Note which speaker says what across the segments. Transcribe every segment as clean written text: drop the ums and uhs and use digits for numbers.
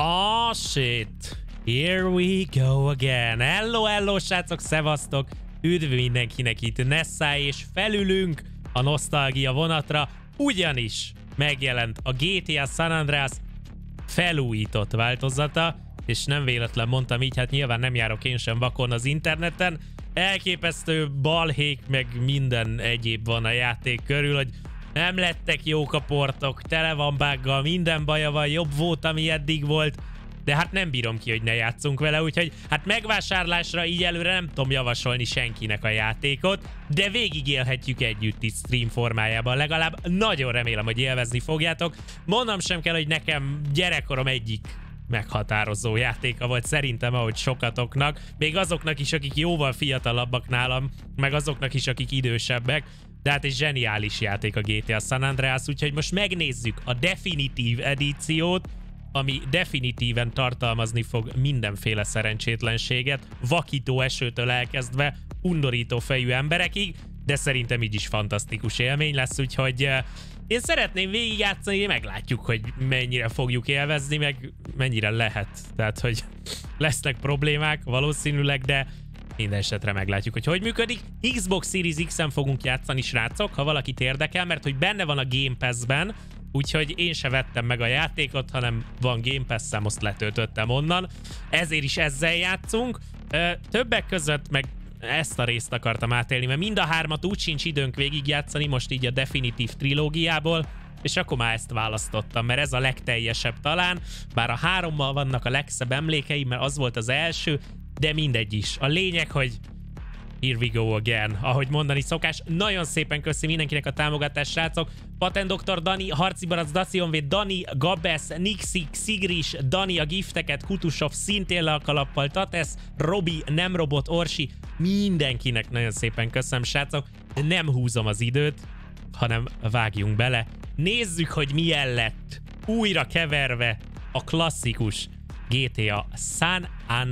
Speaker 1: Oh shit. Here we go again. Hello, hello, srácok, szevasztok. Üdv mindenkinek itt Nessa, és felülünk a nosztalgia vonatra, ugyanis megjelent a GTA San Andreas felújított változata, és nem véletlen mondtam így, hát nyilván nem járok én sem vakon az interneten. Elképesztő balhék, meg minden egyéb van a játék körül, hogy nem lettek jók a portok, tele van buggal, minden baja van, jobb volt, ami eddig volt, de hát nem bírom ki, hogy ne játszunk vele, úgyhogy hát megvásárlásra így előre nem tudom javasolni senkinek a játékot, de végigélhetjük együtt itt stream formájában, legalább nagyon remélem, hogy élvezni fogjátok. Mondom sem kell, hogy nekem gyerekkorom egyik meghatározó játéka volt szerintem, ahogy sokatoknak, még azoknak is, akik jóval fiatalabbak nálam, meg azoknak is, akik idősebbek, de hát egy zseniális játék a GTA San Andreas, úgyhogy most megnézzük a definitív edíciót, ami definitíven tartalmazni fog mindenféle szerencsétlenséget, vakító esőtől elkezdve undorító fejű emberekig, de szerintem így is fantasztikus élmény lesz, úgyhogy én szeretném végigjátszani, meglátjuk, hogy mennyire fogjuk élvezni, meg mennyire lehet. Tehát, hogy lesznek problémák valószínűleg, de minden esetre meglátjuk, hogy működik. Xbox Series X-en fogunk játszani, srácok, ha valakit érdekel, mert hogy benne van a Game Pass-ben, úgyhogy én se vettem meg a játékot, hanem van Game Pass-em, azt letöltöttem onnan. Ezért is ezzel játszunk. Többek között meg ezt a részt akartam átélni, mert mind a hármat úgy sincs időnk végigjátszani, most így a definitív trilógiából, és akkor már ezt választottam, mert ez a legteljesebb talán, bár a 3-mal vannak a legszebb emlékeim, mert az volt az első, de mindegy is. A lényeg, hogy here we go again, ahogy mondani szokás. Nagyon szépen köszi mindenkinek a támogatást, srácok. Patent Dr. Dani, Harci Barac, Dacionvéd, Dani, Gabesz, Nixi, Szigris, Dani a gifteket, Kutusov szintén le a kalappal, Tatesz, Robi, Nemrobot, Orsi, mindenkinek nagyon szépen köszönöm, srácok. Nem húzom az időt, hanem vágjunk bele. Nézzük, hogy milyen lett újra keverve a klasszikus GTA San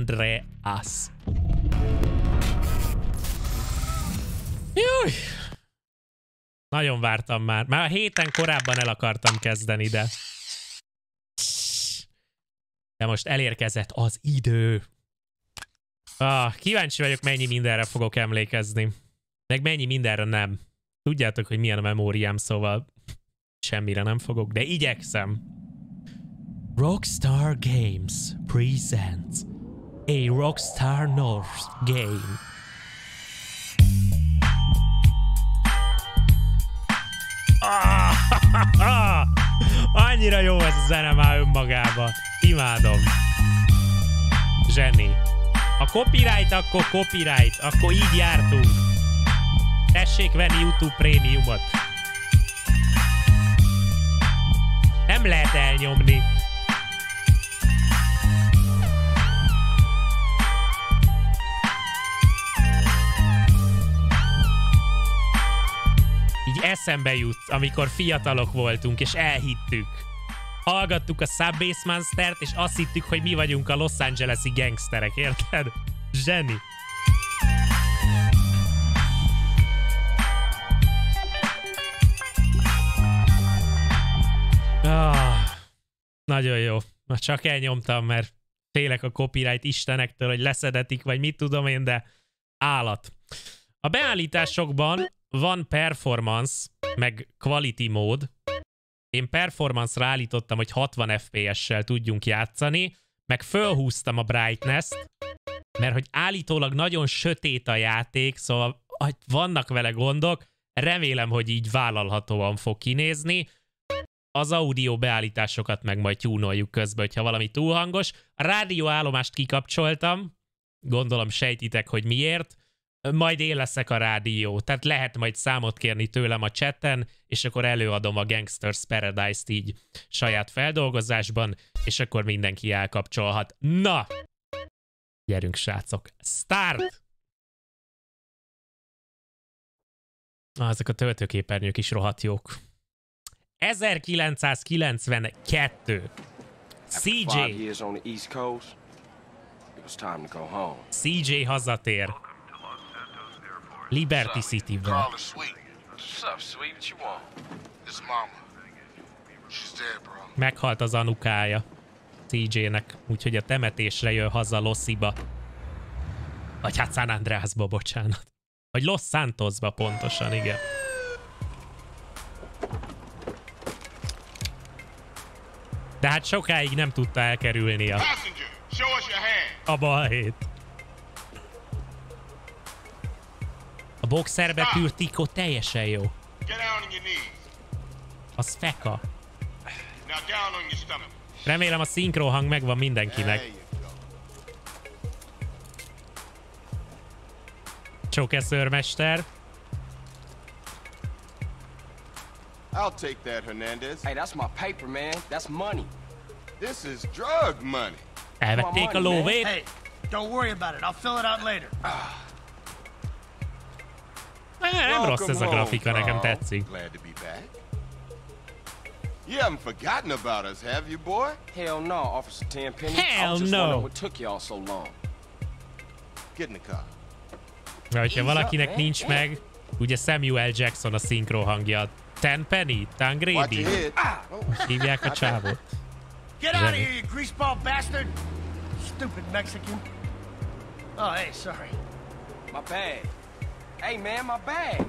Speaker 1: Andreas. Júj! Nagyon vártam már. Már a héten korábban el akartam kezdeni, de most elérkezett az idő. Kíváncsi vagyok, mennyi mindenre fogok emlékezni. Meg mennyi mindenre nem. Tudjátok, hogy milyen a memóriám, szóval semmire nem fogok, de igyekszem. Rockstar Games presents a Rockstar North game. Annyira jó ez a zene már önmagában. Imádom. Zseni. A copyright, akkor copyright. Akkor így jártunk. Tessék venni YouTube prémiumot. Nem lehet elnyomni. Így eszembe jut, amikor fiatalok voltunk, és elhittük. Hallgattuk a Subbase Monstert, és azt hittük, hogy mi vagyunk a Los Angeles-i gangsterek, érted? Zseni. Nagyon jó. Csak elnyomtam, mert félek a copyright istenektől, hogy leszedetik, vagy mit tudom én, de állat. A beállításokban van performance, meg quality mód. Én performance-ra állítottam, hogy 60 FPS-sel tudjunk játszani, meg fölhúztam a brightness-t, mert hogy állítólag nagyon sötét a játék, szóval vannak vele gondok, remélem, hogy így vállalhatóan fog kinézni. Az audio beállításokat meg majd tyúnoljuk közben, hogyha valami túl hangos. A rádióállomást kikapcsoltam, gondolom sejtitek, hogy miért. Majd én leszek a rádió, tehát lehet majd számot kérni tőlem a chatten, és akkor előadom a Gangster's Paradise-t így saját feldolgozásban, és akkor mindenki elkapcsolhat. Na! Gyerünk, srácok! Start! Ezek a töltőképernyők is rohadt jók. 1992. CJ. CJ hazatér. Liberty City-ben. Meghalt az anukája. CJ-nek, úgyhogy a temetésre jön haza Lossiba. Vagy hát San Andreasba, bocsánat. Vagy Los Santosba pontosan, igen. De hát sokáig nem tudta elkerülni a balhét. A boxerbe tűrt Tico teljesen jó. Az feka. Remélem a szinkronhang megvan mindenkinek. Csókeszőrmester.
Speaker 2: I'll take that, Hernandez.
Speaker 3: Hey, that's my paper, man. That's money.
Speaker 2: This is drug money.
Speaker 1: Elvették a lóvét.
Speaker 4: Hey, don't worry about it. I'll fill it out later.
Speaker 1: Nem rossz ez a grafika, nekem tetszik.
Speaker 2: Glad to be back. You haven't forgotten about us, have you, boy?
Speaker 3: Hell no, Officer Tenpenny.
Speaker 1: Hell
Speaker 3: I was just
Speaker 1: no.
Speaker 3: wondering what took y'all so long.
Speaker 2: Get in the car.
Speaker 1: De hogyha valakinek nincs meg, ugye Samuel Jackson a szinkronhangja. Tenpenny? Tangredi? Hívják a csávót.
Speaker 4: Get out of here, you greaseball bastard! Stupid Mexican. Oh, hey, sorry.
Speaker 3: My bag. Hey, man, my bag.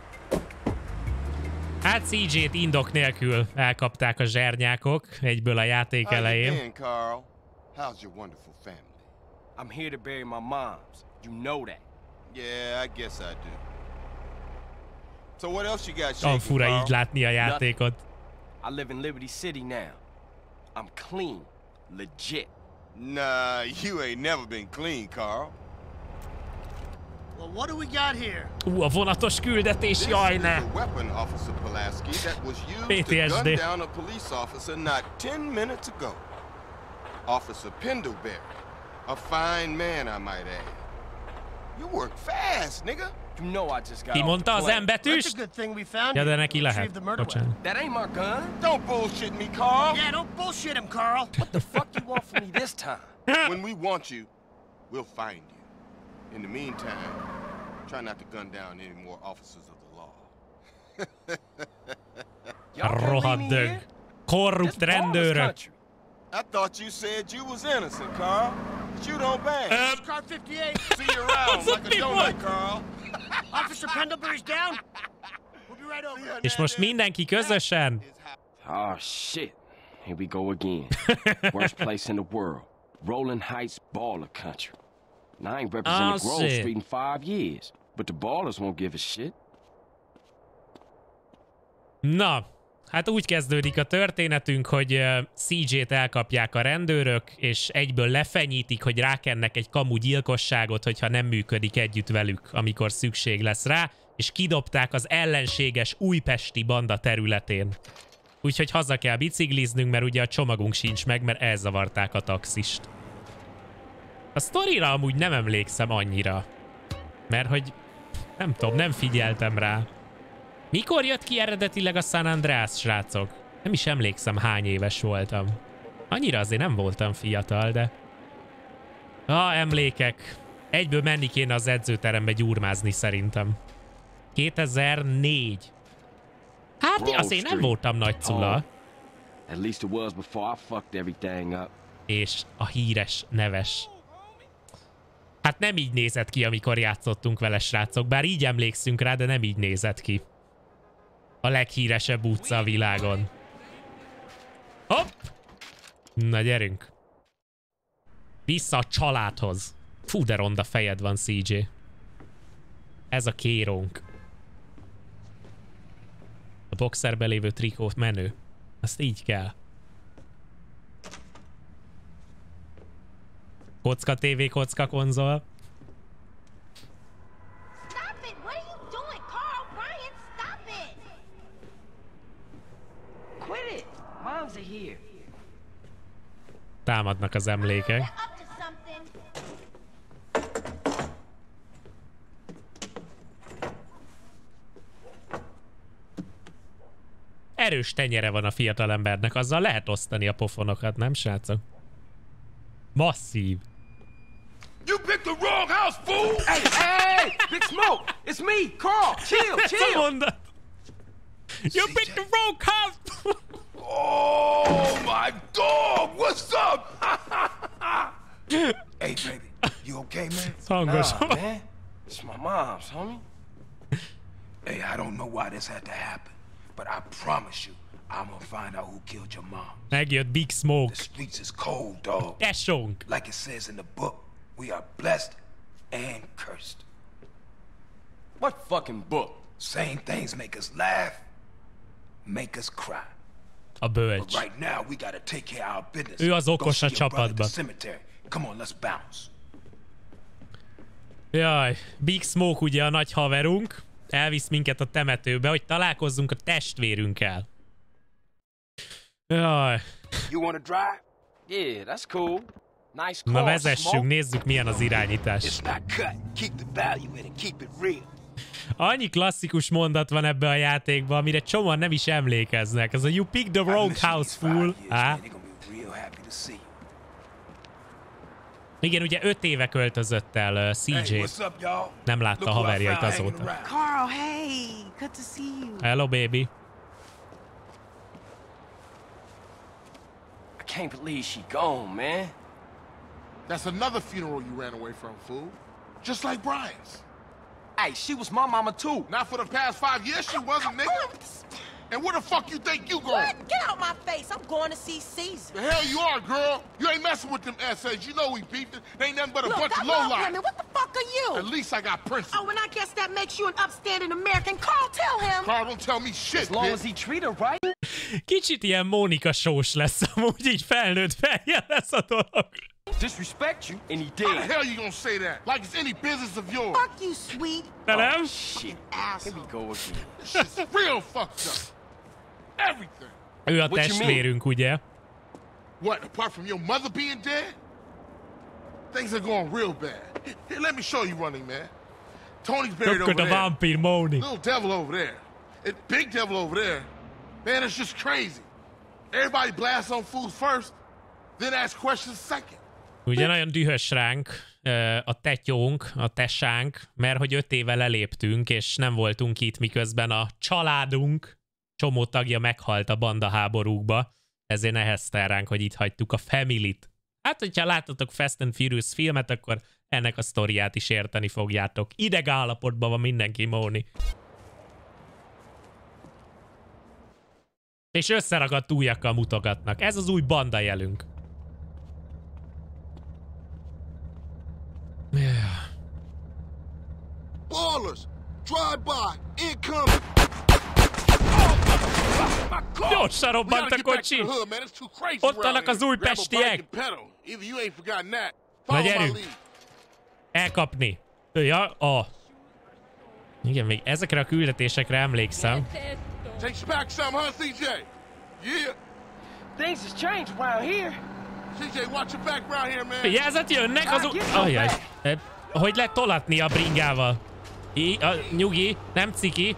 Speaker 1: Hát CJ-t indok nélkül elkapták a zsernyákok egyből a játék elején.
Speaker 2: How you been, Carl? How's your wonderful family?
Speaker 3: I'm here to bury my moms. You know that.
Speaker 2: Yeah, I guess I do. So what else you got
Speaker 1: Olyan
Speaker 2: shaking,
Speaker 1: fura
Speaker 2: Carl?
Speaker 1: így látni a játékot.
Speaker 3: I live in Liberty City now. I'm clean. Legit.
Speaker 2: Nah, you ain't never been clean, Carl.
Speaker 4: Well, what do we got here?
Speaker 1: A vonatos küldetés,
Speaker 2: This
Speaker 1: jaj
Speaker 2: is
Speaker 1: ne!
Speaker 2: a weapon, Officer Pulaski, that was used to
Speaker 1: PTSD.
Speaker 2: gun down a police officer not 10 minutes ago. Officer Pendlebury. A fine man, I might add. You work fast, nigga.
Speaker 3: You know I just got
Speaker 1: Ki
Speaker 3: off
Speaker 1: mondta
Speaker 3: the
Speaker 1: az
Speaker 3: plane.
Speaker 4: That's a
Speaker 1: embetűst?
Speaker 4: good thing we found
Speaker 1: Ja,
Speaker 4: you.
Speaker 1: de neki
Speaker 4: Retrieved
Speaker 1: lehet.
Speaker 4: the murder
Speaker 1: Bocsánat.
Speaker 4: weapon.
Speaker 3: That ain't my gun.
Speaker 2: Don't bullshit me, Carl.
Speaker 4: Yeah, don't bullshit him, Carl.
Speaker 3: What the fuck you want from me this time?
Speaker 2: When we want you, we'll find you. In the meantime, try not to gun down any more officers of the law.
Speaker 3: Y'all can't leave me
Speaker 1: Rohadt dög.
Speaker 3: here.
Speaker 1: Korrupt
Speaker 3: This ballers
Speaker 1: rendőrök.
Speaker 3: country.
Speaker 2: I thought you said you was innocent, Carl. But you don't bang.
Speaker 4: Car 58.
Speaker 2: See you around
Speaker 1: What's up,
Speaker 2: like a
Speaker 1: big
Speaker 2: donut,
Speaker 1: boy?
Speaker 2: Carl.
Speaker 4: Officer Pendlebury's down. We'll be right over.
Speaker 1: És most mindenki közösen.
Speaker 3: Oh shit. Here we go again. Worst place in the world. Rolling Heights baller country. And I ain't represented
Speaker 1: Oh,
Speaker 3: Grove
Speaker 1: shit.
Speaker 3: Street in 5 years. But the ballers won't give a shit.
Speaker 1: Na, hát úgy kezdődik a történetünk, hogy CJ-t elkapják a rendőrök, és egyből lefenyítik, hogy rákennek egy kamu gyilkosságot, hogyha nem működik együtt velük, amikor szükség lesz rá, és kidobták az ellenséges újpesti banda területén. Úgyhogy haza kell bicikliznünk, mert ugye a csomagunk sincs meg, mert elzavarták a taxist. A sztorira amúgy nem emlékszem annyira. Mert hogy nem tudom, nem figyeltem rá. Mikor jött ki eredetileg a San Andreas, srácok? Nem is emlékszem, hány éves voltam. Annyira azért nem voltam fiatal, de... Emlékek. Egyből menni kéne az edzőterembe gyurmázni szerintem. 2004. Hát azért nem voltam nagy cula.
Speaker 3: At least it was before I fucked everything up.
Speaker 1: És a híres, neves. Hát nem így nézett ki, amikor játszottunk vele, srácok. Bár így emlékszünk rá, de nem így nézett ki. A leghíresebb utca a világon. Hopp! Na gyerünk. Vissza a családhoz. Fú, de ronda fejed van, CJ. Ez a kérónk. A boxerbe lévő trikót menő. Azt így kell. Kocka TV, kocka konzol.
Speaker 5: Stop it! What are you doing, Carl? Brian, stop it!
Speaker 3: Quit it! Moms are here.
Speaker 1: Támadnak az emlékek.
Speaker 5: They're up to something.
Speaker 1: Erős tenyere van a fiatalembernek, azzal lehet osztani a pofonokat, nem, srácok? Masszív.
Speaker 2: You picked the wrong house, fool!
Speaker 3: Hey, hey! Big Smoke! It's me, Carl! Chill,
Speaker 1: Ez a
Speaker 3: chill!
Speaker 1: mondat! You picked the wrong house!
Speaker 2: Oh, my dog! What's up?
Speaker 4: Hey, baby, you okay, man?
Speaker 1: Hangos.
Speaker 3: Nah, man. It's my mom's, homie.
Speaker 4: Hey, I don't know why this had to happen, but I promise you, I'm gonna find out who killed your mom.
Speaker 1: Megjött Big Smoke.
Speaker 4: The streets is cold, dog.
Speaker 1: Tesónk.
Speaker 4: Like it says in the book, we are blessed and cursed.
Speaker 3: What fucking book?
Speaker 4: Same things make us laugh, make us cry.
Speaker 1: A
Speaker 4: But
Speaker 1: bölcs.
Speaker 4: right now, we gotta take care of our business.
Speaker 1: Ő az
Speaker 4: Go
Speaker 1: okos
Speaker 4: see
Speaker 1: a
Speaker 4: your brother at the
Speaker 1: csapatban.
Speaker 4: cemetery. Come on, let's bounce.
Speaker 1: Jaj, Big Smoke ugye a nagy haverunk. Elvisz minket a temetőbe, hogy találkozzunk a testvérünkkel. Jaj.
Speaker 4: You wanna drive?
Speaker 3: Yeah, that's cool. Nice car,
Speaker 1: Na vezessünk,
Speaker 3: Smoke.
Speaker 1: nézzük milyen az irányítás.
Speaker 4: It's not cut. Keep the value in it. Keep it real.
Speaker 1: Annyi klasszikus mondat van ebbe a játékban, amire csomóan nem is emlékeznek. Ez a you pick the wrong house, fool. Á?
Speaker 4: They're gonna be real happy to see you.
Speaker 1: Igen, ugye 5 éve költözött el
Speaker 4: Hey,
Speaker 1: CJ.
Speaker 4: what's up, y'all?
Speaker 1: Nem látta
Speaker 4: Look who I
Speaker 1: haverjait
Speaker 4: found hanging
Speaker 1: azóta.
Speaker 4: around.
Speaker 6: Carl, hey, good to see you.
Speaker 1: Hello, baby.
Speaker 3: I can't believe she gone, man.
Speaker 2: That's another funeral you ran away from, fool. Just like Brian's.
Speaker 3: Hey, she was my mama too.
Speaker 2: Not for the past 5 years, she wasn't, nigga. And where the fuck you think you going?
Speaker 6: What? Get out my face. I'm going to see Caesar.
Speaker 2: The hell you are, girl. You ain't messing with them essays. You know we beefing. They ain't nothing but a
Speaker 6: Look,
Speaker 2: bunch
Speaker 6: I
Speaker 2: of
Speaker 6: love
Speaker 2: lowlife.
Speaker 6: women. What the fuck are
Speaker 2: At
Speaker 6: you?
Speaker 2: least I got principles.
Speaker 6: Oh, and I guess that makes you an upstanding American. Carl, tell him.
Speaker 2: Carl, don't tell me shit,
Speaker 3: As long
Speaker 2: bitch.
Speaker 3: as he treat her right.
Speaker 1: Kicsit ilyen Mónika sós lesz, amúgy így felnőtt fejjel lesz a dolog.
Speaker 3: Disrespect you, and he
Speaker 2: How the
Speaker 3: did.
Speaker 2: hell you gonna say that? Like it's any business of yours.
Speaker 6: Fuck you, sweet
Speaker 1: De nem?
Speaker 3: Shit. Here
Speaker 6: asshole.
Speaker 3: we go again.
Speaker 2: This shit's real fucked up. Everything.
Speaker 1: Ő a
Speaker 3: What you
Speaker 1: testvérünk, ugye?
Speaker 2: What, apart from your mother being dead? Things are going real bad. Here, let me show you, Running Man. Tony's buried
Speaker 1: Look
Speaker 2: over
Speaker 1: at the
Speaker 2: there.
Speaker 1: vampire Móni.
Speaker 2: Little devil over there. And big devil over there. Man, it's just crazy. Everybody blasts on fools first, then ask questions second.
Speaker 1: Ugye nagyon dühös ránk a tetyónk, a tesánk, mert hogy 5 éve leléptünk, és nem voltunk itt, miközben a családunk csomó tagja meghalt a bandaháborúkba, ezért neheztel ránk, hogy itt hagytuk a Family-t. Hát, hogyha láttatok Fast and Furious filmet, akkor ennek a sztoriát is érteni fogjátok. Ideg állapotban van mindenki, Móni. És összeragadt ujjakkal mutogatnak. Ez az új banda jelünk.
Speaker 2: Ballers, drive-by, incoming.
Speaker 1: Gyorsan
Speaker 2: We
Speaker 1: robbant
Speaker 2: gotta
Speaker 1: a
Speaker 2: get back to
Speaker 1: kocsi!
Speaker 2: the hood, man. It's too crazy
Speaker 1: Ott
Speaker 2: around
Speaker 1: vannak
Speaker 2: here.
Speaker 1: az új
Speaker 2: Grab a bike
Speaker 1: pestiek.
Speaker 2: and pedal. Either you ain't forgotten that.
Speaker 1: Na
Speaker 2: Follow my
Speaker 1: gyerünk!
Speaker 2: lead.
Speaker 1: Elkapni. Igen, még ezekre a küldetésekre emlékszem.
Speaker 2: Takes you back some, huh, CJ? Yeah.
Speaker 3: Things has changed around here.
Speaker 2: CJ, watch your back around here, man.
Speaker 1: Jelzett, jönnek az Ajjaj. Hogy lehet tolatni a bringával? Nyugi, nem ciki.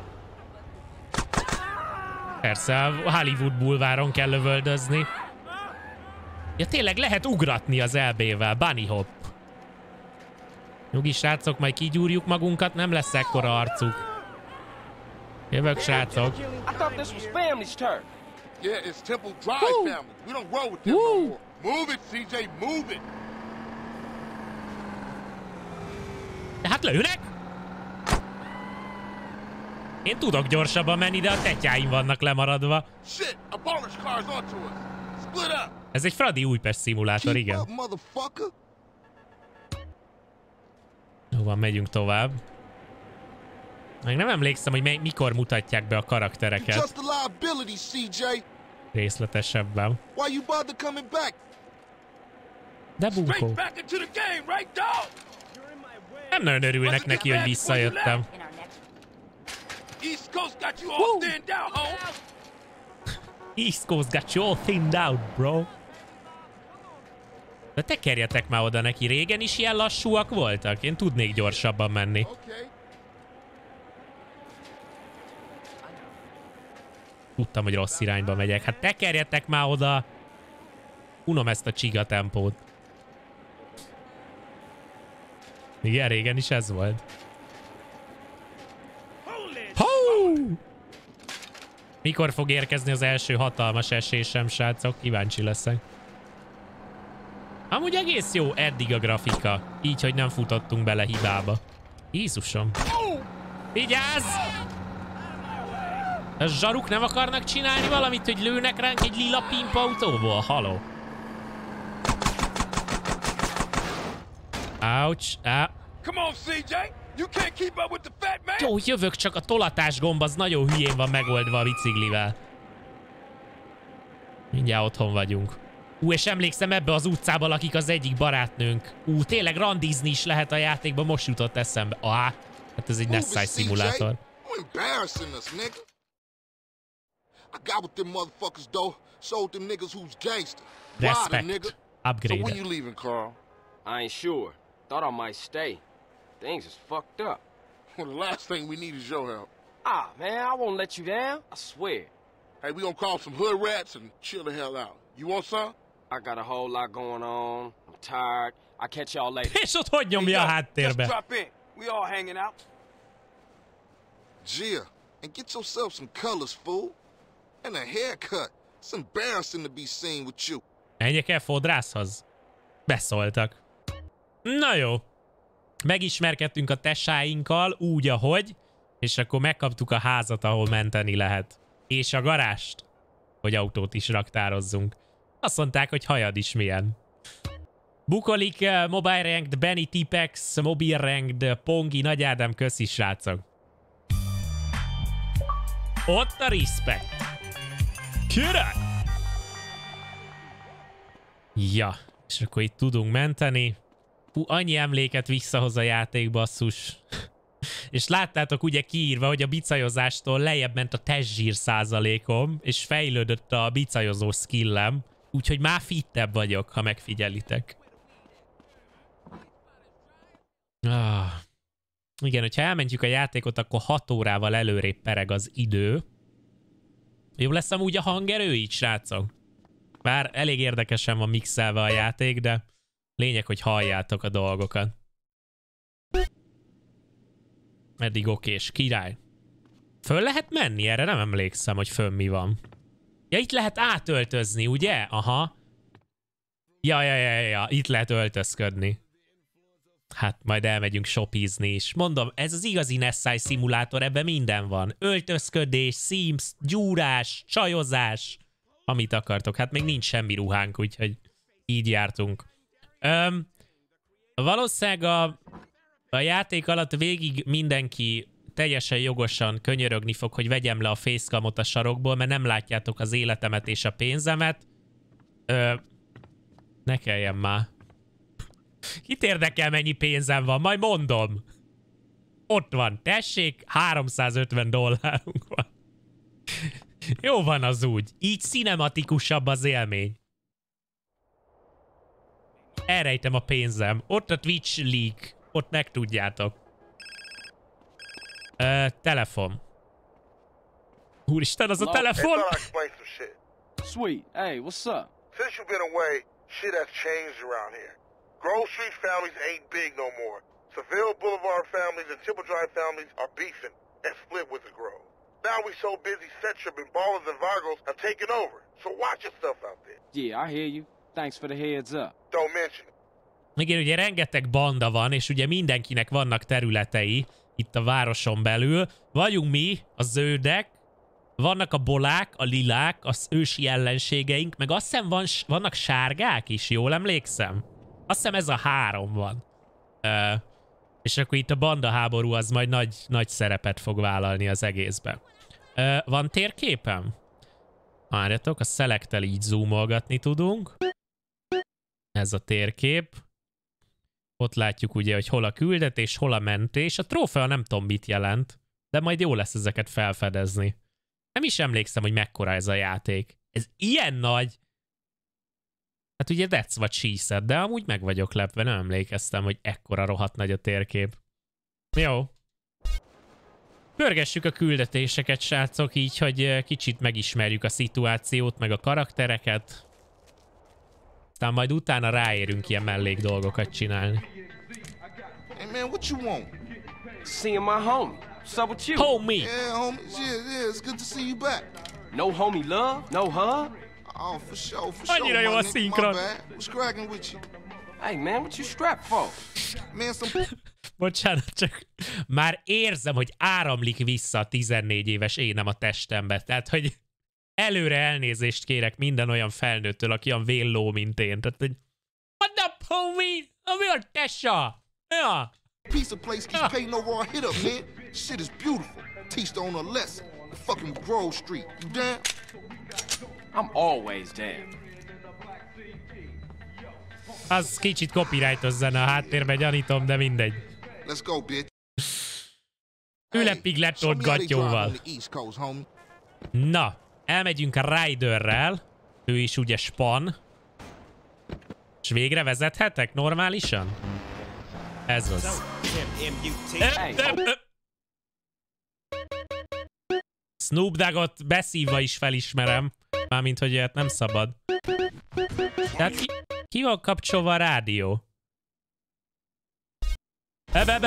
Speaker 1: Persze, a Hollywood bulváron kell lövöldözni. Ja, tényleg lehet ugratni az LB-vel. Bunny hop. Nyugi, srácok, majd kigyúrjuk magunkat, nem lesz ekkora arcuk. Jövök, srácok.
Speaker 3: I thought this was family's turn.
Speaker 2: Yeah, it's Temple Drive family. We don't roll with them no more. Move it, CJ, move it.
Speaker 1: De hát lőnek? Én tudok gyorsabban menni, de a tetyáim vannak lemaradva.
Speaker 2: Shit, a baller's car's onto us. Split up.
Speaker 1: Ez egy Fradi Újpest szimulátor,
Speaker 2: Keep
Speaker 1: igen.
Speaker 2: up, motherfucker.
Speaker 1: Jó van, megyünk tovább. Még nem emlékszem, hogy mikor mutatják be a
Speaker 2: You're
Speaker 1: karaktereket
Speaker 2: just a liability, CJ.
Speaker 1: részletesebben.
Speaker 2: Why you bother coming back?
Speaker 1: De bunkó.
Speaker 2: Straight back into the game, right, dog?
Speaker 1: Nem nagyon örülnek neki, hogy visszajöttem.
Speaker 5: In our next
Speaker 2: East Coast got you all thinned out, home.
Speaker 1: East Coast got you all thinned out, bro. De tekerjetek már oda neki. Régen is ilyen lassúak voltak? Én tudnék gyorsabban menni.
Speaker 2: Okay.
Speaker 1: Tudtam, hogy rossz irányba megyek. Hát tekerjetek már oda! Unom ezt a csiga tempót. Igen, régen is ez volt. Hó! Mikor fog érkezni az első hatalmas esésem, srácok? Kíváncsi leszek. Amúgy egész jó eddig a grafika. Így, hogy nem futottunk bele hibába. Jézusom. Vigyázz! A zsaruk nem akarnak csinálni valamit, hogy lőnek ránk egy lila pimpautóból? Haló. Ouch.
Speaker 7: Come on, CJ! You can't keep up with the fat man!
Speaker 1: Jó, jövök, csak a tolatás gomb az nagyon hülyén van megoldva a biciklivel. Mindjárt otthon vagyunk. És emlékszem, ebbe az utcába lakik az egyik barátnőnk. Tényleg randizni is lehet a játékban, most jutott eszembe. Hát ez egy Nessai szimulátor. Respect. Upgrade.
Speaker 7: So when you leaving, Carl?
Speaker 3: I ain't sure. Thought I might stay. Things is fucked up.
Speaker 7: Well, the last thing we need is your help.
Speaker 3: Man, I won't let you down. I swear.
Speaker 7: Hey, we gonna call some hood rats and chill the hell out. You want some?
Speaker 3: I got a whole lot going on. I'm tired. I'll catch y'all later.
Speaker 1: És ott hogy nyomja a háttérbe?
Speaker 7: Just drop in. We all hanging out. Gia, and get yourself some colors, fool. And a haircut. It's embarrassing to be seen with you.
Speaker 1: Menjek el fodrászhoz? Beszóltak. Na jó. Megismerkedtünk a tesáinkkal úgy, ahogy, és akkor megkaptuk a házat, ahol menteni lehet. És a garást, hogy autót is raktározzunk. Azt mondták, hogy hajad is milyen. Bukolik, Mobile Ranked, Benny Tipex, Mobile Ranked, Pongi, Nagy Ádám, köszi srácok. Ott a respect. Király! Ja, és akkor itt tudunk menteni. Annyi emléket visszahoz a játék, basszus. És láttátok ugye kiírva, hogy a bicajozástól lejjebb ment a testzsír százalékom, és fejlődött a bicajozó skillem. Úgyhogy már fittebb vagyok, ha megfigyelitek. Igen, hogyha elmentjük a játékot, akkor 6 órával előrébb pereg az idő. Jó lesz amúgy a hangerő így, srácok? Bár elég érdekesen van mixelve a játék, de lényeg, hogy halljátok a dolgokat. Eddig okés, király. Föl lehet menni? Erre nem emlékszem, hogy fönn mi van. Ja, itt lehet átöltözni, ugye? Aha. Ja, itt lehet öltözködni. Hát majd elmegyünk shopizni is. Mondom, ez az igazi Nessai szimulátor, ebben minden van. Öltözködés, Sims, gyúrás, csajozás. Amit akartok. Hát még nincs semmi ruhánk, úgyhogy így jártunk. Valószínűleg a játék alatt végig mindenki teljesen jogosan könyörögni fog, hogy vegyem le a facecamot a sarokból, mert nem látjátok az életemet és a pénzemet. Ne kelljen már. Kit érdekel, mennyi pénzem van? Majd mondom. Ott van. Tessék, $350 van. Jó van az úgy. Így cinematikusabb az élmény. Elrejtem a pénzem. Ott a Twitch leak. Ott megtudjátok. Telefon. Úristen, az a telefon!
Speaker 3: Sweet. Hey, what's up?
Speaker 7: Since you've been away, shit has changed around here. Grove Street families ain't big no more. Seville Boulevard families and Temple Drive families are beefing and split with the Grove. Now we so busy, Centrip and Ballers and Vargos have taken over. So watch your stuff out there.
Speaker 3: Yeah, I hear you. Thanks for the heads up.
Speaker 7: Don't mention it.
Speaker 1: Igen, ugye rengeteg banda van, és ugye mindenkinek vannak területei itt a városon belül. Vagyunk mi, a zöldek, vannak a bolák, a lilák, az ősi ellenségeink, meg azt hiszem vannak sárgák is, jól emlékszem? Azt hiszem ez a 3 van. És akkor itt a banda háború az majd nagy szerepet fog vállalni az egészben. Van térképem? Várjatok, a select-tel így zoomolgatni tudunk. Ez a térkép. Ott látjuk ugye, hogy hol a küldetés, hol a mentés. A trófea nem tudom mit jelent, de majd jó lesz ezeket felfedezni. Nem is emlékszem, hogy mekkora ez a játék. Ez ilyen nagy! Hát ugye that's what she said, de amúgy meg vagyok lepve, nem emlékeztem, hogy ekkora rohadt nagy a térkép. Jó. Pörgessük a küldetéseket, srácok, így, hogy kicsit megismerjük a szituációt, meg a karaktereket. Aztán majd utána ráérünk ilyen mellék dolgokat csinálni.
Speaker 7: Hey man, what you want?
Speaker 3: Seeing my homie. What's up with you?
Speaker 1: Homie!
Speaker 2: Yeah, homies. Yeah, it's good to see you back.
Speaker 3: No homie love? No hug?
Speaker 2: Oh, for sure,
Speaker 1: Annyira jó a
Speaker 2: my
Speaker 1: szinkron.
Speaker 2: bad. What's cracking with you?
Speaker 3: Hey man, what you strapped for?
Speaker 2: Man, some...
Speaker 1: Bocsánat, csak már érzem, hogy áramlik vissza a 14 éves énem a testembe. Tehát, hogy előre elnézést kérek minden olyan felnőttől, aki olyan vélló, mint én. Tehát, hogy what up, homie? Mi a tessa? Ja.
Speaker 2: piece of place keeps paying over our hit up, man. Shit is beautiful. Teach the owner a lesson. Fucking Grove Street. You down?
Speaker 3: I'm always down.
Speaker 1: Az kicsit copyrightos zene a háttérben, gyanítom, de mindegy.
Speaker 2: Let's go, bitch.
Speaker 1: Ülepig letolt gattyóval. Na, elmegyünk a Ryderrel. Ő is ugye span. És végre vezethetek normálisan? Ez az. Snoop Doggot beszívva is felismerem. Mármint, hogy ilyet nem szabad. Tehát ki van kapcsolva a rádió? Hebe.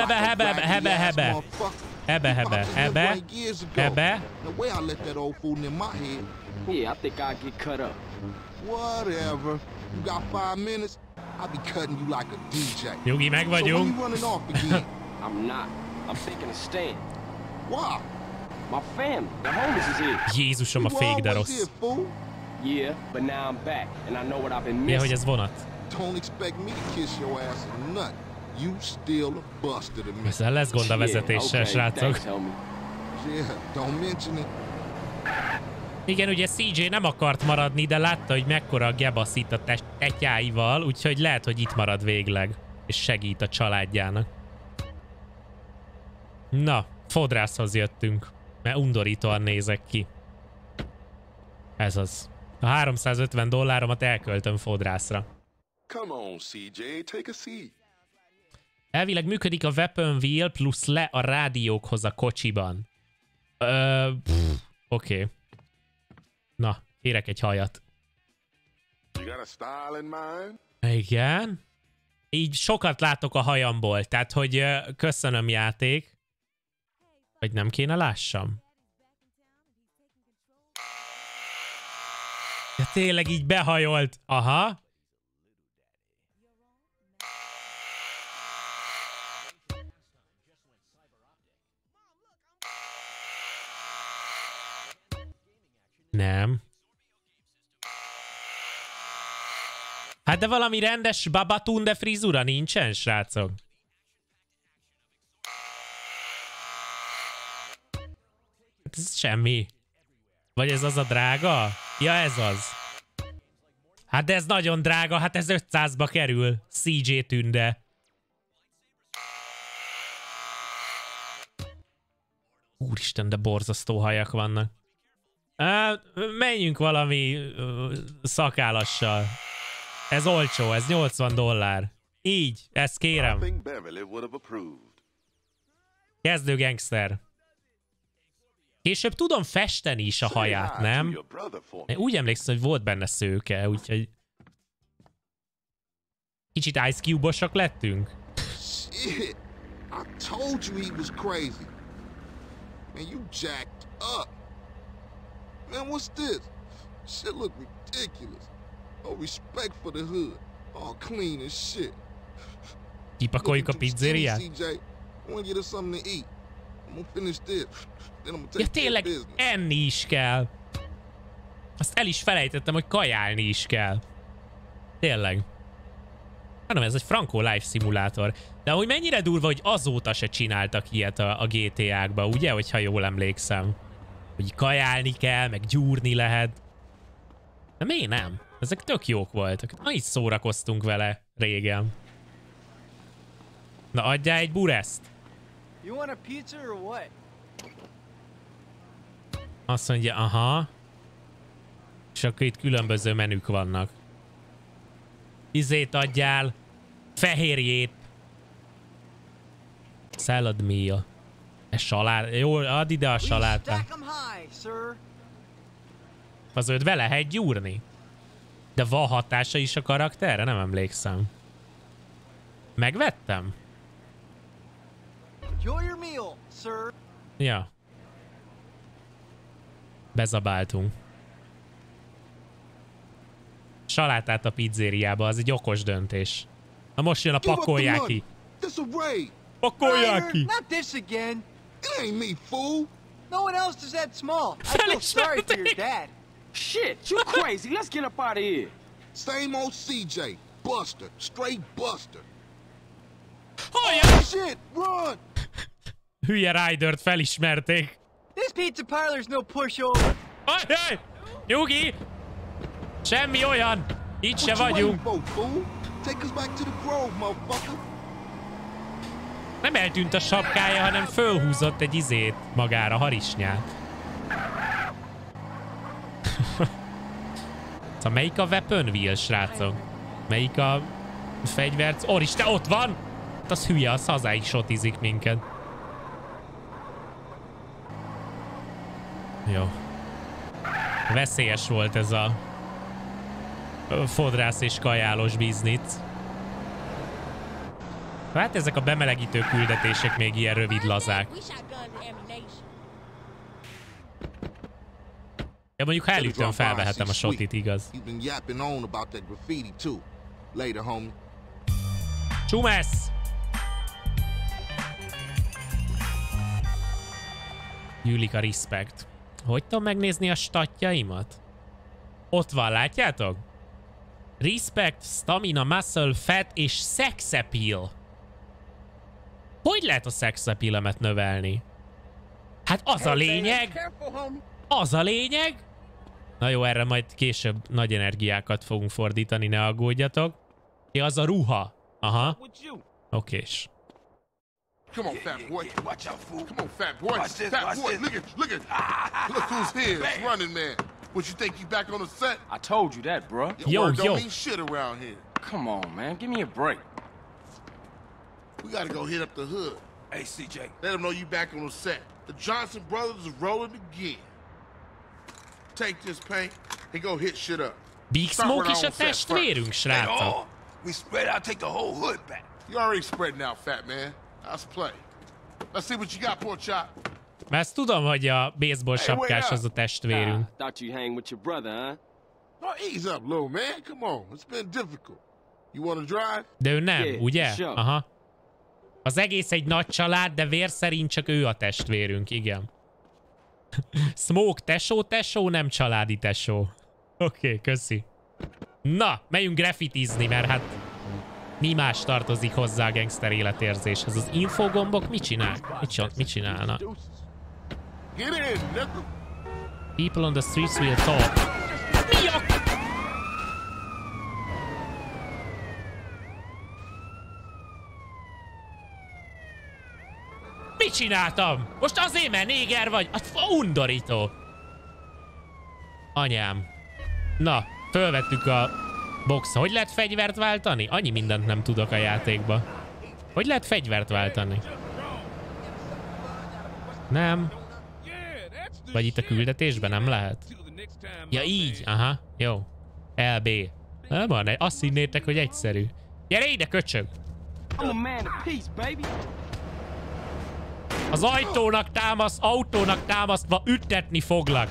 Speaker 3: Yeah, I think I'll get cut up.
Speaker 2: Whatever. You got 5 minutes? I'll be cutting you like a DJ.
Speaker 1: Nyugi, meg
Speaker 2: So when
Speaker 1: vagyunk.
Speaker 2: you running off again?
Speaker 3: I'm not. I'm taking a stand.
Speaker 2: Why?
Speaker 3: My family, the homies is here.
Speaker 1: Jézusom, a
Speaker 2: You
Speaker 1: fék de
Speaker 2: always
Speaker 1: rossz.
Speaker 2: here, fool.
Speaker 3: Yeah, but now I'm back, and I know what I've been
Speaker 1: Mi, hogy
Speaker 3: missing.
Speaker 1: ez vonat?
Speaker 2: Don't expect me to kiss your ass or nothing. You still a buster to me.
Speaker 1: Ezzel lesz gond a vezetéssel, srácok.
Speaker 3: Thanks, homie.
Speaker 2: Yeah, don't mention it.
Speaker 1: Igen, ugye CJ nem akart maradni, de látta, hogy mekkora a gebasz itt a tetyáival, úgyhogy lehet, hogy itt marad végleg, és segít a családjának. Na, fodrászhoz jöttünk, mert undorítóan nézek ki. Ez az. A $350 elköltöm fodrászra.
Speaker 2: Come on, CJ, take a seat.
Speaker 1: Elvileg működik a weapon wheel plusz le a rádiókhoz a kocsiban. Oké. Na, kérek egy hajat.
Speaker 2: You got a style in mind?
Speaker 1: Igen. Így sokat látok a hajamból, tehát hogy köszönöm, játék. Vagy nem kéne lássam? Ja, tényleg így behajolt. Aha. Nem. Hát de valami rendes Babatunde frizura nincsen, srácok? Hát ez semmi. Vagy ez az a drága? Ja, ez az. Hát de ez nagyon drága, hát ez 500-ba kerül. CJ Tünde. Úristen, de borzasztó hajak vannak. Menjünk valami szakállassal. Ez olcsó, ez $80. Így, ezt kérem. Kezdő gangster. Később tudom festeni is a haját, nem? Én úgy emlékszem, hogy volt benne szőke, úgyhogy... Kicsit Ice Cube-osak lettünk.
Speaker 2: Shit, I told you he was crazy. Man, you jacked up. Man, what's this? Shit look ridiculous. No respect for the hood. All clean as shit.
Speaker 1: Kipakoljuk a pizzériát?
Speaker 2: CJ, I wanna get us something to eat. I'm gonna finish this. Then I'm gonna take
Speaker 1: Ja, tényleg
Speaker 2: care of business.
Speaker 1: enni is kell. Azt el is felejtettem, hogy kajálni is kell. Tényleg. Nem, ez egy Franco Life szimulátor. De hogy mennyire durva, hogy azóta se csináltak ilyet a GTA-kba, ugye? Hogyha jól emlékszem. Hogy kajálni kell, meg gyúrni lehet. De miért nem? Ezek tök jók voltak. Na, így szórakoztunk vele régen. Na, adjál egy bureszt.
Speaker 8: You want a pizza or what?
Speaker 1: Azt mondja, aha. És akkor itt különböző menük vannak. Izét adjál. Fehérjét. Salad meal. Ez salát. Jó, add ide a salátát. Az őt be lehet gyúrni. De van hatása is a karakterre? Nem emlékszem. Megvettem? Ja. Bezabáltunk. Salátát a pizzériába, az egy okos döntés. Na most jön a pakolják ki. Pakolják ki!
Speaker 8: Not this again.
Speaker 2: It ain't me, fool.
Speaker 8: No one else is that small. I feel sorry for your dad.
Speaker 3: Shit, you crazy. Let's get up out of here.
Speaker 2: Same old CJ. Buster. Straight Buster.
Speaker 1: Oh,
Speaker 2: shit, run!
Speaker 1: Hülye Rydert felismerték.
Speaker 8: This pizza parlor's no pushover.
Speaker 1: Ajaj! Nyugi! Semmi olyan! Itt se vagyunk.
Speaker 2: Take us back to the Grove, motherfucker.
Speaker 1: Nem eltűnt a sapkája, hanem fölhúzott egy izét magára, harisnyát. Szóval melyik a weapon wheel, srácok? Melyik a fegyverc? Oristen, ott van! Az hülye, az hazáig sotizik minket. Jó. Veszélyes volt ez a fodrász és kajálós biznic. Hát ezek a bemelegítő küldetések még ilyen rövid lazák. Ja, mondjuk ha elütöm, felvehetem a shotit, igaz. Csumesz! Gyűlik a respect. Hogy tudom megnézni a statjaimat? Ott van, látjátok? Respect, stamina, muscle, fat és sex appeal. Hogy lehet a sex appeal-emet növelni? Hát az a lényeg! Az a lényeg! Na jó, erre majd később nagy energiákat fogunk fordítani, ne aggódjatok. Ja, az a ruha. Aha. Okés.
Speaker 2: Come on, fat boy. Watch out, fool. Come on, fat boy. Fat boy, look at. Look who's here. It's Running Man. What, you think you back on the set?
Speaker 3: I told you that, bro.
Speaker 2: Your word don't mean shit around here.
Speaker 3: Come on, man. Give me a break.
Speaker 2: We gotta go hit up the hood.
Speaker 7: Hey, CJ.
Speaker 2: Let them know you back on the set. The Johnson brothers is rolling again. Take this paint and go hit shit up.
Speaker 1: Big Smoke is a testvérünk, srácok.
Speaker 7: We spread out, take the whole hood back.
Speaker 2: You already spreading out, fat man. Let's play. Let's see what you got, poor chop.
Speaker 1: Mert ezt tudom, hogy a baseball sapkás az a testvérünk.
Speaker 3: Thought you hang with your brother, huh?
Speaker 2: Oh, ease up, little man. Come on. It's been difficult. You wanna drive?
Speaker 1: De ő nem, ugye? Aha. Az egész egy nagy család, de vér szerint csak ő a testvérünk, igen. Smoke tesó, nem családi tesó. Oké, köszi. Na, megyünk graffitizni, mert hát mi más tartozik hozzá a gangster életérzéshez. Az infogombok mit csinál? Mit csinálnak? People on the streets will talk. Mi a... Mit csináltam? Most azért, mert néger vagy? Az undorító. Anyám. Na, fölvettük a box. Hogy lehet fegyvert váltani? Annyi mindent nem tudok a játékba. Hogy lehet fegyvert váltani? Nem. Vagy itt a küldetésben nem lehet? Ja, így. Aha, jó. LB. Nem van, azt hinnétek, hogy egyszerű. Gyere ide, köcsög! Az autónak támasztva üttetni foglak.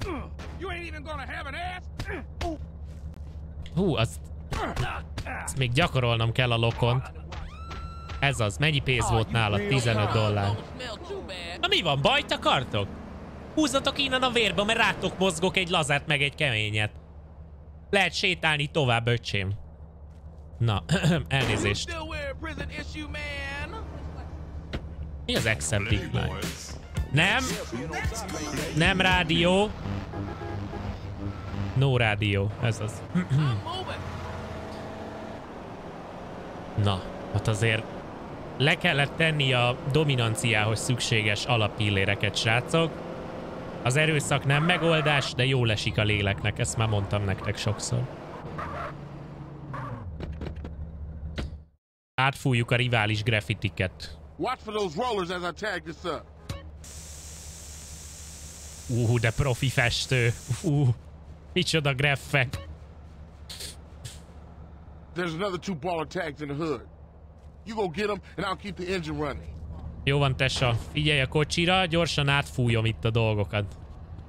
Speaker 1: Hú, azt még gyakorolnom kell a lokont. Ez az, mennyi pénz volt nálad? $15. Na mi van, bajt akartok? Húzzatok innen a vérbe, mert rátok mozgok egy lazát meg egy keményet. Lehet sétálni tovább, öcsém. Na, elnézést. Mi az accept decline? Nem. Nem rádió. No rádió. Ez az. Na, hát azért le kellett tenni a dominanciához szükséges alappilléreket, srácok. Az erőszak nem megoldás, de jól esik a léleknek. Ezt már mondtam nektek sokszor. Átfújjuk a rivális graffitiket.
Speaker 2: Watch for those rollers as I tag this up.
Speaker 1: De profi festő. Micsoda graffek.
Speaker 2: There's another 2 baller tags in the hood. You go get them and I'll keep the engine running.
Speaker 1: Jó van, Tessa. Figyelj a kocsira, gyorsan átfújom itt a dolgokat.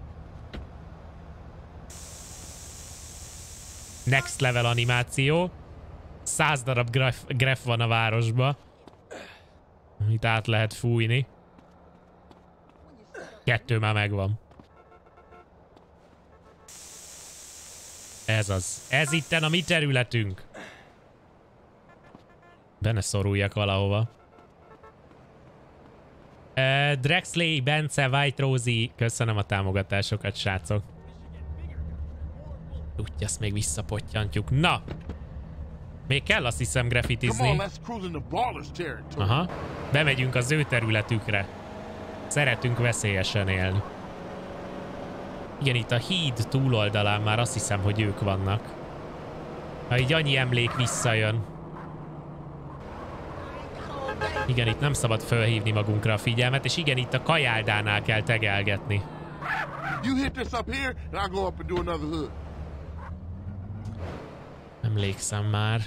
Speaker 1: Next level animáció. 100 darab gref van a városba. Itt át lehet fújni. 2 már megvan. Ez az. Ez itten a mi területünk. Benne szoruljak valahova. Drexley, Bence, White Rosie. Köszönöm a támogatásokat, srácok. Úgyhogy azt még visszapottyantjuk. Na! Még kell, azt hiszem, graffitizni. Aha. Bemegyünk az ő területükre. Szeretünk veszélyesen élni. Igen, itt a híd túloldalán már azt hiszem, hogy ők vannak. Ha így annyi emlék visszajön. Igen, itt nem szabad fölhívni magunkra a figyelmet, és igen, itt a kajáldánál kell tegelgetni. Emlékszem már.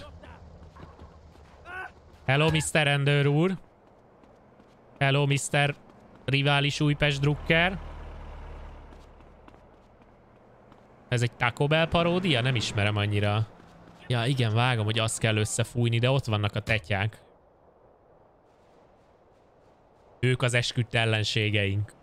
Speaker 1: Hello, Mr. Rendőr úr. Hello, Mr. Rivális Újpest Drucker. Ez egy Taco Bell paródia? Nem ismerem annyira. Ja, igen, vágom, hogy azt kell összefújni, de ott vannak a tetyák. Ők az esküdt ellenségeink.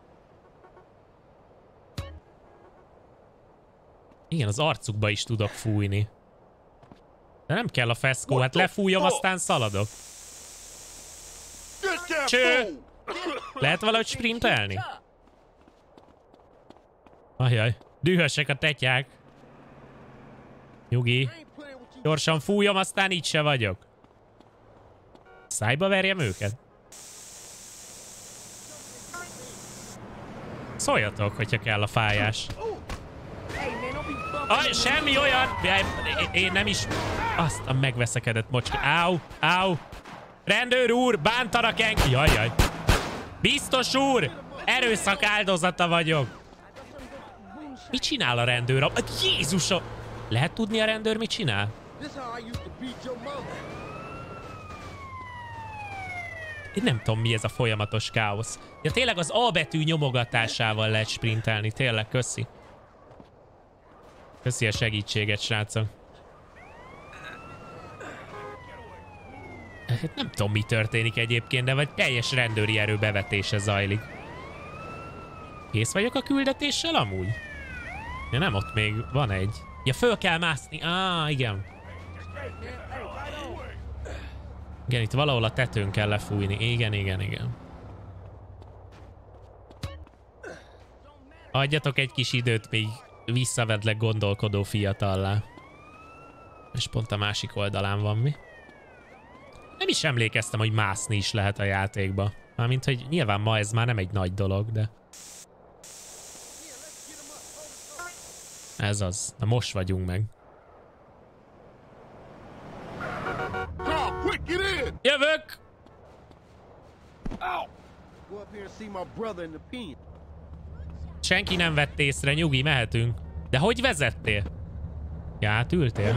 Speaker 1: Igen, az arcukba is tudok fújni. De nem kell a feszkó, hát lefújom, aztán szaladok. Cső! Lehet valahogy sprintelni? Ajaj, dühösek a tetyák. Nyugi. Gyorsan fújom, aztán így se vagyok. Szájba verjem őket? Szóljatok, hogyha kell a fájás. Aj, semmi olyan! Én nem is... Azt a megveszekedett mocska. Áú, áú! Rendőr úr, bántanak engem! Jajjaj! Biztos úr! Erőszak áldozata vagyok! Mit csinál a rendőr? Jézusom! Lehet tudni a rendőr mit csinál? Én nem tudom, mi ez a folyamatos káosz. Ja, tényleg az A betű nyomogatásával lehet sprintelni. Tényleg, köszi. Köszi a segítséget, srácok. Hát nem tudom, mi történik egyébként, de vagy teljes rendőri erő bevetése zajlik. Kész vagyok a küldetéssel amúgy? Ja, nem, ott még van egy. Ja, föl kell mászni. Igen. Igen, itt valahol a tetőn kell lefújni. Igen, igen, igen. Adjatok egy kis időt, még visszavedlek gondolkodó fiatallá. És pont a másik oldalán van mi. Nem is emlékeztem, hogy mászni is lehet a játékba. Mármint, hogy nyilván ma ez már nem egy nagy dolog, de... Ez az. Na most vagyunk meg. Jövök! Senki nem vett észre, nyugi, mehetünk. De hogy vezettél? Ja, átültél?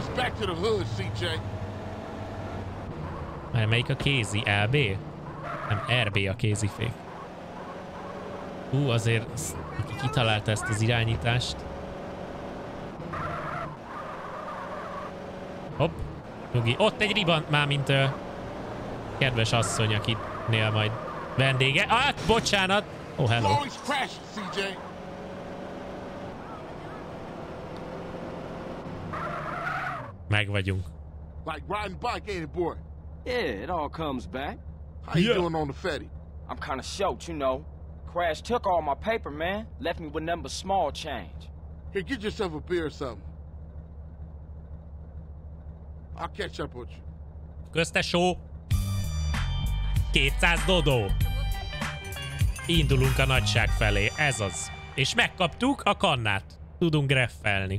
Speaker 1: Melyik a kézi? LB? Nem, RB a kézifék. Azért aki kitalálta ezt az irányítást. Hopp, nyugi. Ott egy riban, már mint kedves asszony, akinél majd vendége. Bocsánat! Oh, hello. Meg vagyunk.
Speaker 7: Like riding bike, ain't it, boy?
Speaker 3: Yeah, it all comes back.
Speaker 7: How you doing on the Fetty?
Speaker 3: I'm kind of short, you know. Crash took all my paper, man. Left me with nothing but small change.
Speaker 7: Here, get yourself a beer or something. I'll catch up with you.
Speaker 1: Köztesó. 200 dodó. Indulunk a nagyság felé, ez az. És megkaptuk a kannát. Tudunk greffelni.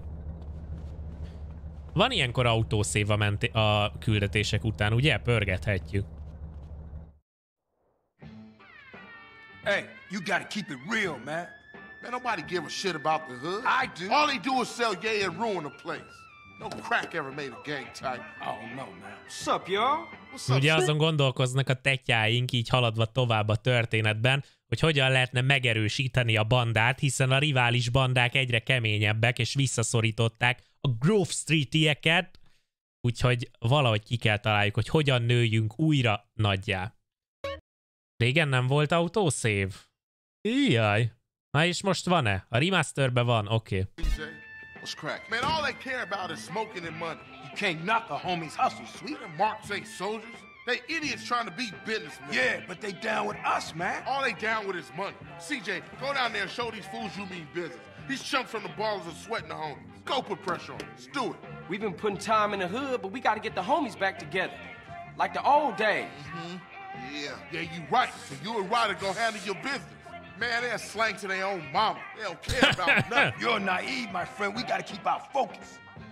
Speaker 1: Van ilyenkor autószév a küldetések után, ugye? Pörgethetjük.
Speaker 4: Hey, you gotta keep it real, man.
Speaker 7: Man, nobody give a shit about the hood.
Speaker 4: I do.
Speaker 7: All they do is sell yay and ruin the place. No crack ever made a gang type.
Speaker 3: Oh, no, man. What's up, y'all?
Speaker 7: What's up?
Speaker 1: Ugye azon gondolkoznak a tetyáink, így haladva tovább a történetben, hogy hogyan lehetne megerősíteni a bandát, hiszen a rivális bandák egyre keményebbek, és visszaszorították a Grove Street-ieket, úgyhogy valahogy ki kell találjuk, hogy hogyan nőjünk újra nagyjá. Régen nem volt autosave? Jaj. Na és most van-e? A remasterben van, oké.
Speaker 7: What's crack? Man, all they care about is smoking and money.
Speaker 4: You can't knock a homie's hustle, sweet.
Speaker 7: Them marks ain't soldiers. They idiots trying to be businessmen.
Speaker 4: Yeah, but they down with us, man.
Speaker 7: All they down with is money. CJ, go down there and show these fools you mean business. These chumps from the ballers are sweating the homies. Go put pressure on them. Let's do it.
Speaker 3: We've been putting time in the hood, but we gotta get the homies back together. Like the old days.
Speaker 7: Yeah, you right. So you and Ryder go handle your business. Man, they're slang to their own mama. They don't care about nothing.
Speaker 4: You're naive, my friend. We gotta keep our focus.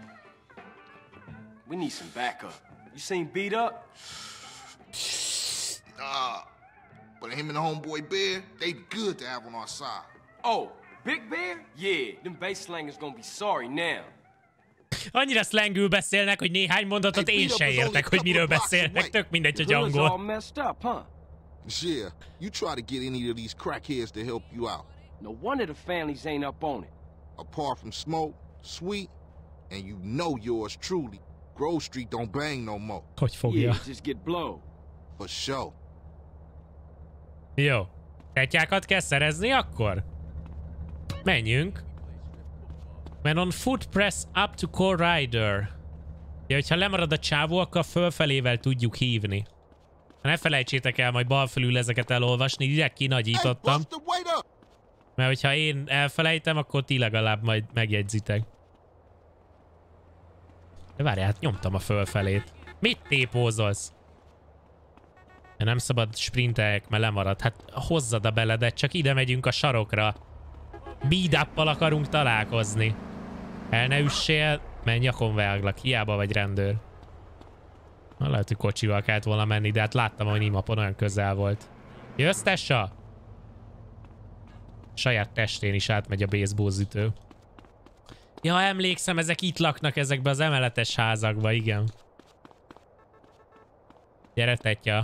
Speaker 3: We need some backup. You seen Beat Up?
Speaker 7: But him and the homeboy Bear, they be good to have on our side.
Speaker 3: Oh, Big Bear? Yeah, them bass slangers gonna be sorry now.
Speaker 1: Annyira slangül beszélnek, hogy néhány mondatot én se értek, hogy miről beszélnek. Tök mindegy, hogy
Speaker 3: Hood's all
Speaker 1: angol.
Speaker 3: messed up, huh?
Speaker 2: Yeah, you try to get any of these crackheads to help you out.
Speaker 3: No wonder the families ain't up on it.
Speaker 2: Apart from Smoke, Sweet, and you know yours truly, Grove Street don't bang no more.
Speaker 1: Hogy fogja?
Speaker 3: Yeah, just get blow.
Speaker 2: For sure.
Speaker 1: Jó. Tetyákat kell szerezni akkor? Menjünk. Man on foot press up to Core Rider. Ja, hogyha lemarad a csávó, akkor fölfelével tudjuk hívni. Ne felejtsétek el majd bal fölül ezeket elolvasni, direkt kinagyítottam. Mert hogyha én elfelejtem, akkor ti legalább majd megjegyzitek. De várjál, hát nyomtam a fölfelét. Mit tépózolsz? Ja, nem szabad sprinteljek, mert lemarad. Hát hozzad a beledet, csak ide megyünk a sarokra. Beat up-pal akarunk találkozni. El ne üssél, mert nyakon váglak, hiába vagy rendőr. Na, lehet, hogy kocsival kellett volna menni, de hát láttam, hogy Nimapon olyan közel volt. Jössz, tessa? Saját testén is átmegy a baseballütő. Ja, emlékszem, ezek itt laknak ezekbe az emeletes házakba, igen. Gyere, tetya.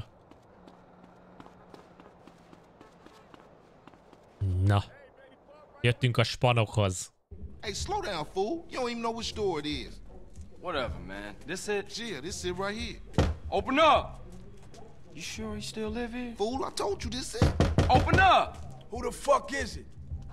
Speaker 1: Na. Jöttünk a spanokhoz.
Speaker 2: Hey, slow down, fool. You don't even know which door it is.
Speaker 3: Whatever, man. This it?
Speaker 2: Yeah, this it right here.
Speaker 3: Open up! You sure he still live here?
Speaker 2: Fool, I told you this it.
Speaker 3: Open up!
Speaker 4: Who the fuck is it?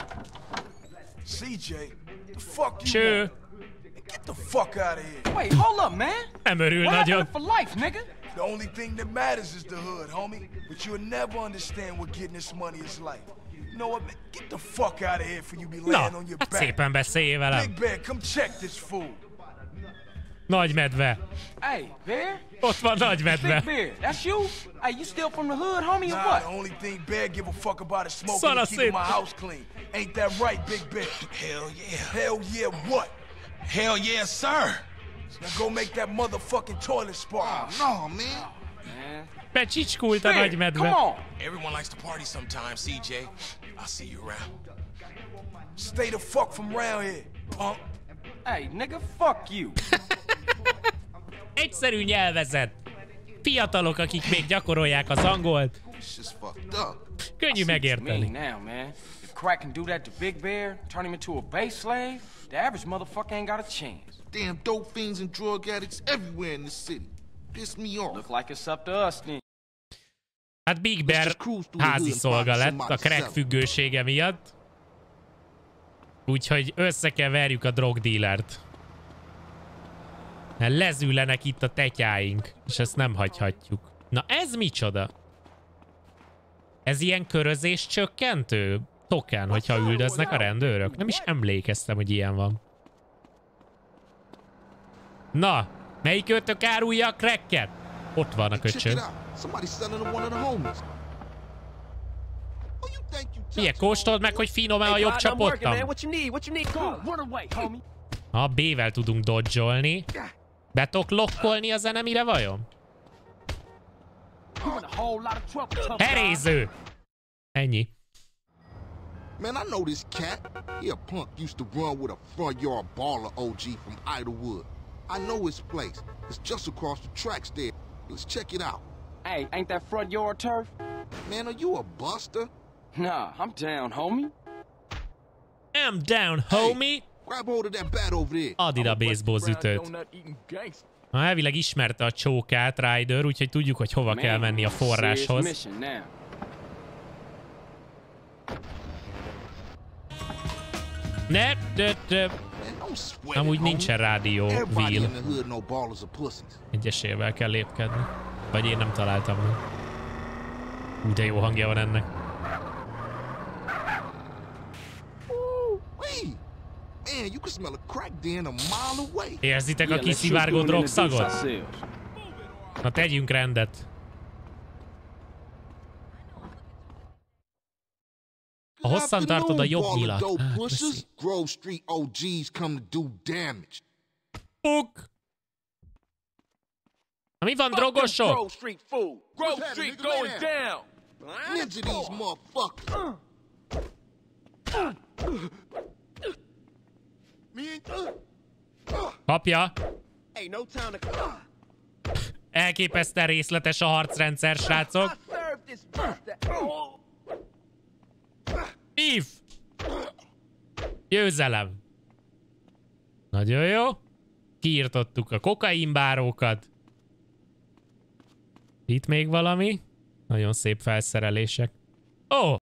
Speaker 4: CJ, the fuck you
Speaker 1: Sure.
Speaker 4: want? Get the fuck out of here.
Speaker 3: Wait, hold up, man.
Speaker 1: Nem örül
Speaker 3: What
Speaker 1: nagyon.
Speaker 3: happened for life, nigga?
Speaker 4: The only thing that matters is the hood, homie. But you'll never understand what getting this money is like. You know what, man? Get the fuck out of here for you be laying
Speaker 1: Na,
Speaker 4: on your
Speaker 1: hát
Speaker 4: back.
Speaker 1: szépen beszélj velem.
Speaker 4: Big Bear, come check this fool.
Speaker 1: Nagy medve.
Speaker 3: Hey, Bear?
Speaker 1: Ott van nagy medve.
Speaker 3: Big Bear, that's you? Hey, you still from the hood, homie, or
Speaker 4: Nah,
Speaker 3: what?
Speaker 4: the only thing Bear give a fuck about is smoking
Speaker 1: Son
Speaker 4: and
Speaker 1: of
Speaker 4: keeping
Speaker 1: Sid.
Speaker 4: my house clean. Ain't that right, Big Bear?
Speaker 9: Hell yeah.
Speaker 4: Hell yeah, what?
Speaker 9: Hell yeah, sir.
Speaker 4: Now go make that motherfucking toilet spark.
Speaker 2: No, man.
Speaker 3: Man.
Speaker 1: Becsicskult a
Speaker 3: Bear,
Speaker 1: nagy
Speaker 3: come
Speaker 1: medve.
Speaker 3: on.
Speaker 9: Everyone likes to party sometimes, CJ. I'll see you around.
Speaker 4: Stay the fuck from round here, punk.
Speaker 3: Hey, nigga, fuck you.
Speaker 1: Egyszerű nyelvezet. Fiatalok, akik még gyakorolják az angolt.
Speaker 2: It's just fucked up.
Speaker 1: Könnyű
Speaker 3: Mean
Speaker 1: megérteni.
Speaker 3: now, man. If Crack can do that to Big Bear, turn him into a base slave, the average motherfucker ain't got a chance.
Speaker 2: Damn dope fiends and drug addicts everywhere in the city. Piss me off.
Speaker 3: Look like it's up to us then.
Speaker 1: Hát Big Bear házi szolga lett a crack függősége miatt. Úgyhogy össze kell verjük a drogdílert. Lezűlenek itt a tetyáink, és ezt nem hagyhatjuk. Na ez micsoda? Ez ilyen körözés csökkentő token, hogyha üldöznek a rendőrök? Nem is emlékeztem, hogy ilyen van. Na, melyik ötök árulja a cracket? Ott van a köcsög. Milyen, kóstold meg, hogy finom-e a jobb csapottam? Ha B-vel tudunk dodge-olni. Be tudok lokkolni a zenemire vajon? Heréző! Ennyi.
Speaker 2: Man, I know this cat. He a punk used to run with a front yard baller OG from Idlewood. I know his place. It's just across the tracks there. Let's check it out.
Speaker 3: Hey, ain't that front yard turf?
Speaker 2: Man, are you a buster?
Speaker 3: Nah, I'm down, homie.
Speaker 1: I'm down, homie.
Speaker 2: Grab hold of that bat over there.
Speaker 1: Add ide a baseball ütőt. Na, elvileg ismerte a csókát Ryder, úgyhogy tudjuk, hogy hova kell menni a forráshoz. Ne, amúgy nincsen rádió, Will. Egyesével kell lépkedni. Vagy én nem találtam meg. De jó hangja van ennek. Érzitek a kiszivárgó drogszagot? Na tegyünk rendet. A hosszan tartod a jobb nyilat. Puk! Na mi van, drogosok? Kapja! Elképesztően részletes a harcrendszer, srácok. Eve! Győzelem! Nagyon jó. Kiirtottuk a kokainbárókat. Itt még valami. Nagyon szép felszerelések. Ó!